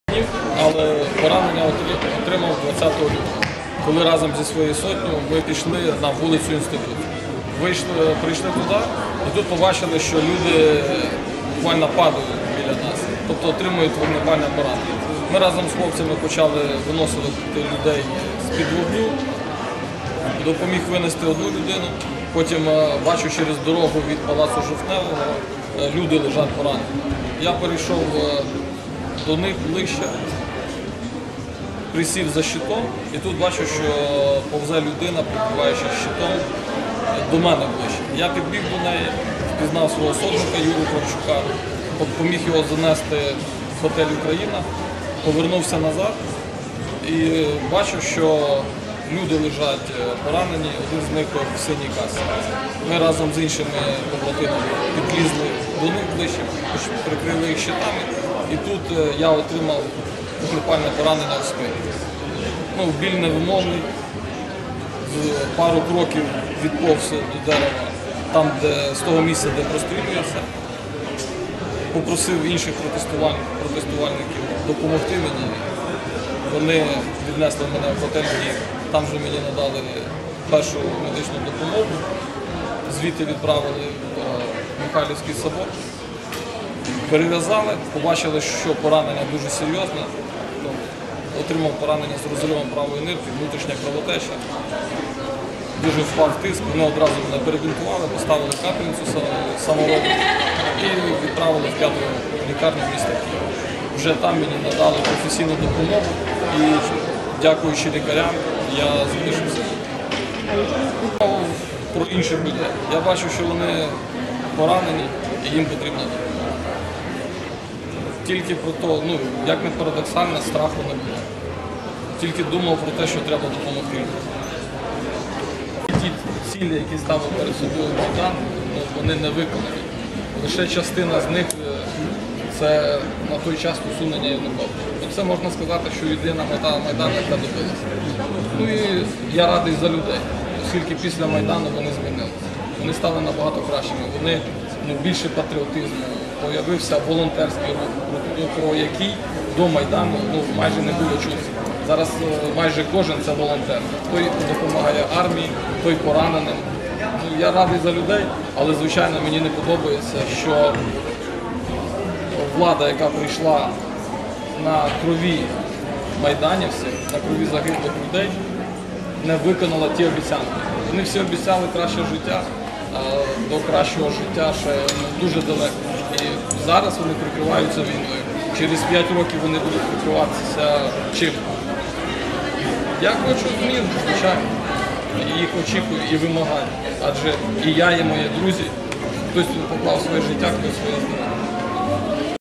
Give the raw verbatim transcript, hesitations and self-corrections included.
днів, але поранення отримав двадцятого лютого, коли разом зі своєю сотнею ми пішли на вулицю Інституту. Вийшли, прийшли туди і тут побачили, що люди буквально падають біля нас, тобто отримують вогнепальне поранення. Ми разом з хлопцями почали виносити людей з-під вогню, допоміг винести одну людину, потім бачу через дорогу від Палацу Жовтневого люди лежать поранені. Я перейшов до них ближче, присів за щитом і тут бачу, що повзе людина, прикриваючи щитом, до мене ближче. Я підбіг до неї, впізнав свого сотника Юру Кравчука, поміг його занести в готель «Україна», повернувся назад і бачу, що люди лежать поранені, один з них в синій касці. Ми разом з іншими побратимами підлізли до них ближче, прикрили їх щитами, і тут я отримав вогнепальне поранення в спину. Ну, біль невимовний, пару кроків відповз до дерева, там, де, з того місця, де прострілюється. Попросив інших протестувальників допомогти мені. Вони віднесли мене в готель «Київ», там вже мені надали першу медичну допомогу, звідти відправили в Михайлівський собор. Перев'язали, побачили, що поранення дуже серйозне. Отримав поранення з розривом правої нирки, внутрішня кровотеча. Дуже впав тиск, вони одразу мене перебінтували, поставили капельницю саморобну і відправили в п'яту лікарню міста Києва. Вже там мені надали професійну допомогу і, дякуючи лікарям, я залишився. Про інших людей. Я бачу, що вони поранені і їм потрібна допомога. Тільки про те, ну, як не парадоксально, страху не було. Тільки думав про те, що треба допомогти. Ті цілі, які ставив перед собою Майдан, ну, вони не виконані. Лише частина з них – це на той час усунення Януковича. Це можна сказати, що єдина мета Майдану, яка добилася. Ну і я радий за людей, оскільки після Майдану вони змінилися. Вони стали набагато кращими, вони ну, більше патріотизму, появився волонтерський рух, про який до Майдану ну, майже не було чути. Зараз майже кожен це волонтер. Той допомагає армії, той пораненим. Ну, я радий за людей, але, звичайно, мені не подобається, що влада, яка прийшла на крові майданівців, на крові загиблих людей, не виконала ті обіцянки. Вони всі обіцяли краще життя, а до кращого життя ще ну, дуже далеко. І зараз вони прикриваються війною. Через п'ять років вони будуть прикриватися чим? Я хочу змін, звичайно. Їх очікую і вимагаю. Адже і я, і мої друзі, хтось поклав своє життя, хтось своє здоров'я.